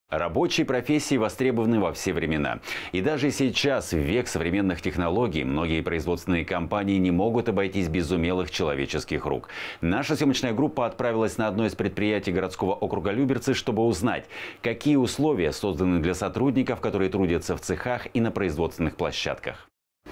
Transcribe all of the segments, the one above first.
Рабочие профессии востребованы во все времена. И даже сейчас, в век современных технологий, многие производственные компании не могут обойтись без умелых человеческих рук. Наша съемочная группа отправилась на одно из предприятий городского округа Люберцы, чтобы узнать, какие условия созданы для сотрудников, которые трудятся в цехах и на производственных площадках.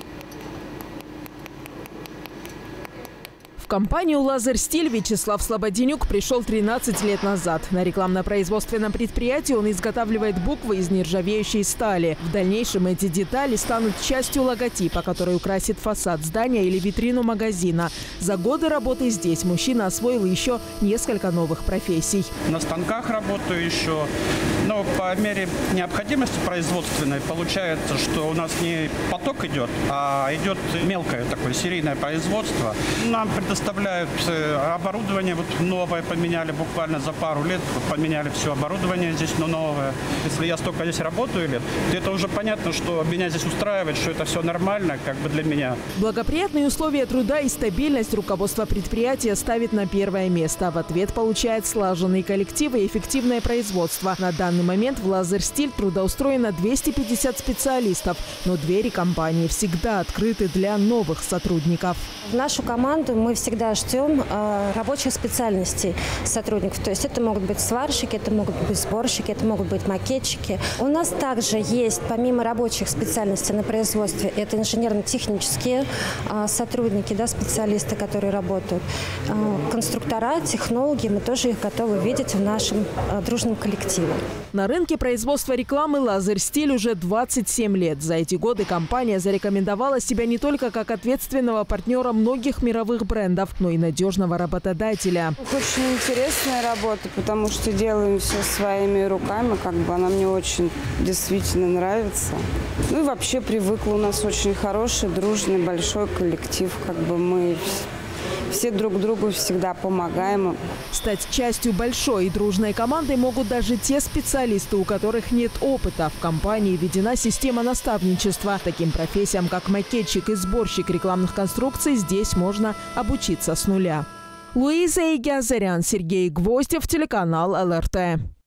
В компанию «Лазерстиль» Вячеслав Слободенюк пришел 13 лет назад. На рекламно-производственном предприятии он изготавливает буквы из нержавеющей стали. В дальнейшем эти детали станут частью логотипа, который украсит фасад здания или витрину магазина. За годы работы здесь мужчина освоил еще несколько новых профессий. На станках работаю еще, но по мере необходимости производственной получается, что у нас не поток идет, а идет мелкое такое серийное производство. Нам предоставляют оборудование, вот новое поменяли буквально за пару лет, поменяли все оборудование здесь, но новое. Если я столько здесь работаю лет, то это уже понятно, что меня здесь устраивает, что это все нормально как бы для меня. Благоприятные условия труда и стабильность руководство предприятия ставит на первое место. В ответ получает слаженные коллективы и эффективное производство. На данный момент в «Лазерстиль» трудоустроено 250 специалистов, но двери компании всегда открыты для новых сотрудников. В нашу команду мы всегда ждем рабочих специальностей сотрудников. То есть это могут быть сварщики, это могут быть сборщики, это могут быть макетчики. У нас также есть, помимо рабочих специальностей на производстве, это инженерно-технические сотрудники, да, специалисты, которые работают. Конструктора, технологи, мы тоже их готовы видеть в нашем дружном коллективе. На рынке производства рекламы «Лазерстиль» уже 27 лет. За эти годы компания зарекомендовала себя не только как ответственного партнера многих мировых брендов, но и надежного работодателя. Очень интересная работа, потому что делаем все своими руками, как бы она мне очень действительно нравится. Ну и вообще привыкла, у нас очень хороший, дружный, большой коллектив, как бы мы все друг другу всегда помогаем. Стать частью большой и дружной команды могут даже те специалисты, у которых нет опыта. В компании введена система наставничества. Таким профессиям, как макетчик и сборщик рекламных конструкций, здесь можно обучиться с нуля. Луиза Игиазарян, Сергей Гвоздев, телеканал ЛРТ.